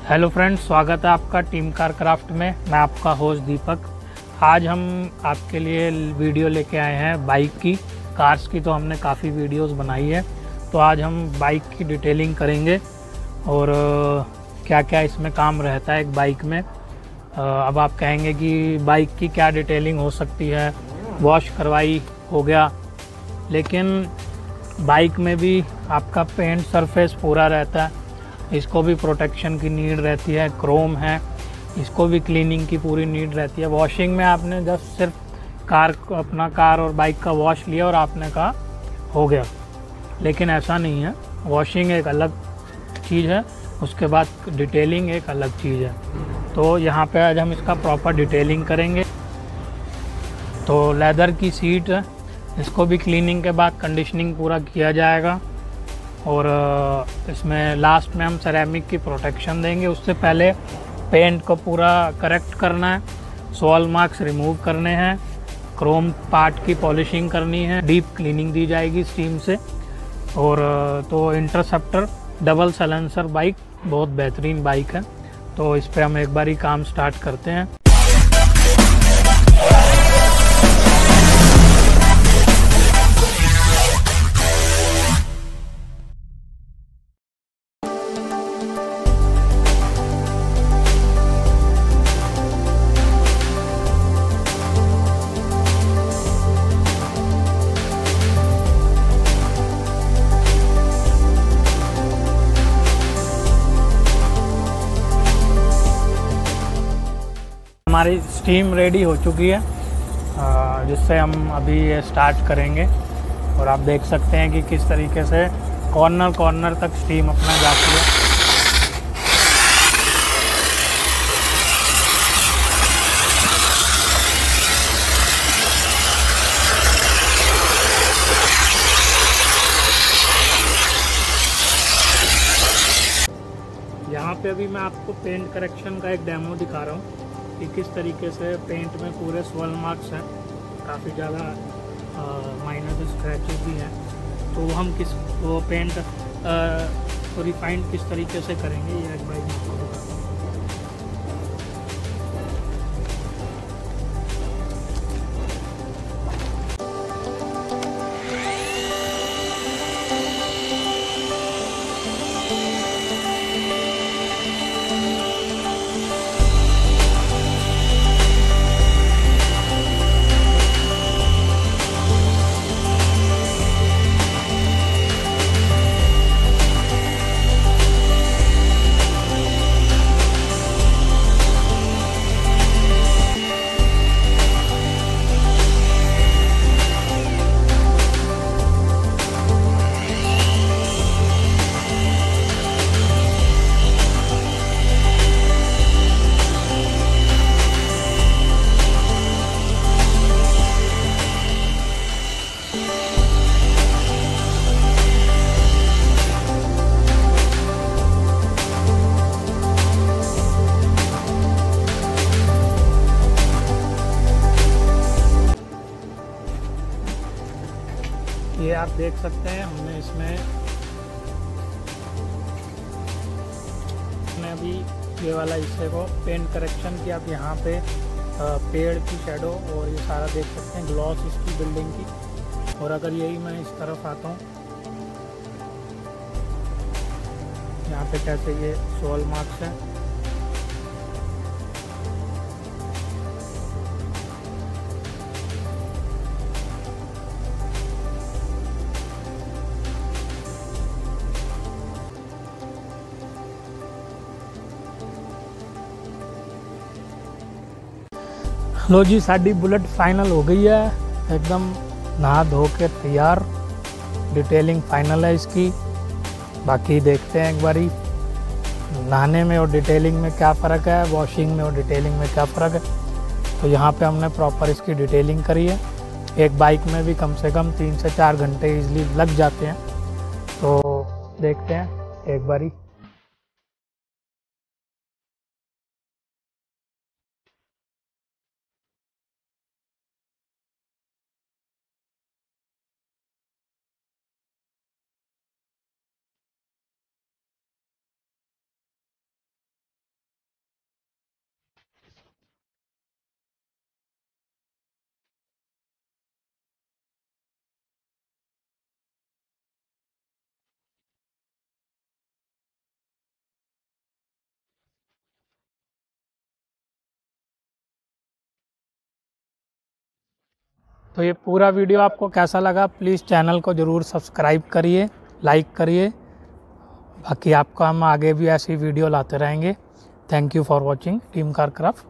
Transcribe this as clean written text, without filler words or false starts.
Hello friends, स्वागत है आपका टीम कार क्राफ्ट में। मैं आपका होस्ट दीपक। आज हम आपके लिए वीडियो लेके आए हैं बाइक की। कार्स की तो हमने काफ़ी वीडियोस बनाई है, तो आज हम बाइक की डिटेलिंग करेंगे और क्या क्या इसमें काम रहता है एक बाइक में। अब आप कहेंगे कि बाइक की क्या डिटेलिंग हो सकती है, वॉश करवाई हो गया, लेकिन बाइक में भी आपका पेंट सरफेस पूरा रहता है, इसको भी प्रोटेक्शन की नीड रहती है। क्रोम है, इसको भी क्लीनिंग की पूरी नीड रहती है। वॉशिंग में आपने जस्ट सिर्फ अपना कार और बाइक का वॉश लिया और आपने कहा हो गया, लेकिन ऐसा नहीं है। वॉशिंग एक अलग चीज़ है, उसके बाद डिटेलिंग एक अलग चीज़ है। तो यहाँ पे आज हम इसका प्रॉपर डिटेलिंग करेंगे। तो लेदर की सीट है, इसको भी क्लीनिंग के बाद कंडीशनिंग पूरा किया जाएगा और इसमें लास्ट में हम सेरेमिक की प्रोटेक्शन देंगे। उससे पहले पेंट को पूरा करेक्ट करना है, सॉल मार्क्स रिमूव करने हैं, क्रोम पार्ट की पॉलिशिंग करनी है, डीप क्लीनिंग दी जाएगी स्टीम से। और तो इंटरसेप्टर डबल साइलेंसर बाइक बहुत बेहतरीन बाइक है। तो इस पर हम एक बार ही काम स्टार्ट करते हैं। हमारी स्टीम रेडी हो चुकी है, जिससे हम अभी ये स्टार्ट करेंगे। और आप देख सकते हैं कि किस तरीके से कॉर्नर कॉर्नर तक स्टीम अपना जाती है। यहाँ पे अभी मैं आपको पेंट करेक्शन का एक डेमो दिखा रहा हूँ कि किस तरीके से पेंट में पूरे स्वॉल मार्क्स हैं, काफ़ी ज़्यादा माइनर स्क्रैचेस भी हैं। तो हम वो पेंट को रिफाइंड किस तरीके से करेंगे ये एक बार आपको बताता हूँ। ये आप देख सकते हैं हमने इसमें अभी ये वाला हिस्से को पेंट करेक्शन किया। आप यहाँ पे पेड़ की शेडो और ये सारा देख सकते हैं, ग्लॉस इसकी बिल्डिंग की। और अगर यही मैं इस तरफ आता हूँ, यहाँ पे कैसे ये सोल मार्क्स है। लो जी, साड़ी बुलेट फाइनल हो गई है, एकदम नहा धो के तैयार। डिटेलिंग फाइनल है इसकी। बाकी देखते हैं एक बारी नहाने में और डिटेलिंग में क्या फ़र्क है, वॉशिंग में और डिटेलिंग में क्या फ़र्क है। तो यहाँ पे हमने प्रॉपर इसकी डिटेलिंग करी है। एक बाइक में भी कम से कम 3 से 4 घंटे इजीली लग जाते हैं। तो देखते हैं एक बारी। तो ये पूरा वीडियो आपको कैसा लगा, प्लीज़ चैनल को ज़रूर सब्सक्राइब करिए, लाइक करिए। बाकी आपको हम आगे भी ऐसी वीडियो लाते रहेंगे। Thank you for watching team car craft.